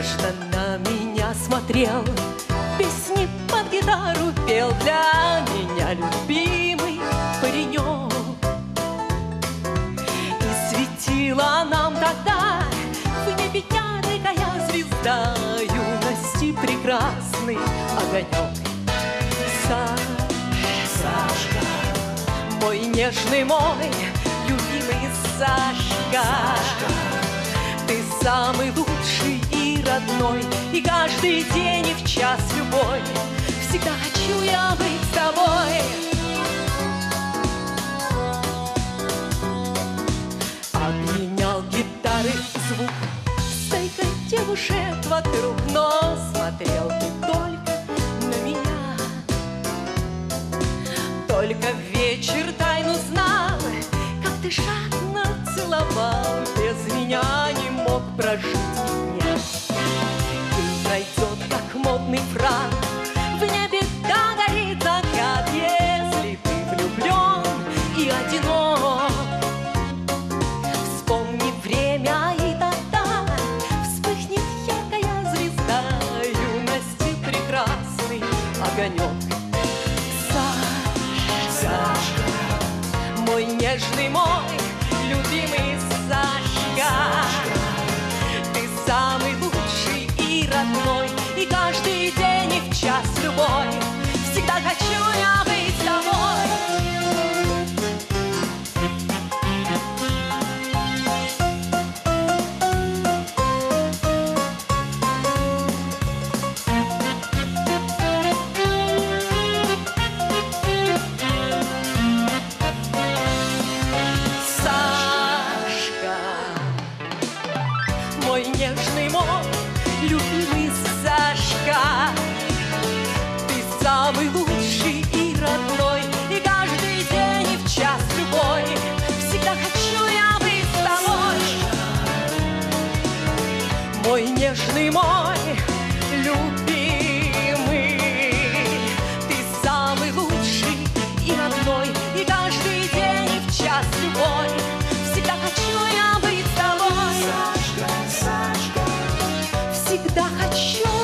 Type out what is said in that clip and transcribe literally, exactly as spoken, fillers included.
нежно на меня смотрел, песни под гитару пел для меня любимый паренек. И светила нам тогда в небе яркая звезда, юности прекрасный огонек. Сашка, мой нежный, мой любимый Сашка, Сашка, ты самый лучший и родной, и каждый день и в час любой всегда хочу я быть с тобой. Объединял гитары звук, стайкой девушек вокруг, но смотрел ты только на меня. Только в вечер тайну знал, как ты жадно целовал, без меня не мог прожить дня. День пройдет, как модный фраг, в небе догорит закат, если ты влюблен и одинок. Вспомни время, и тогда вспыхнет яркая звезда, юности прекрасный огонек. Сашка, мой нежный, мой любимый Сашка, ты самый лучший и родной, и каждый день и в час любой всегда хочу я быть с тобой. Мой нежный, мой любимый Сашка, ты самый лучший и родной, и каждый день и в час любой всегда хочу я быть с тобой. Мой нежный, мой любимый, ты самый лучший и родной, и каждый день и в час любой всегда хочу я быть с тобой. Всегда хочу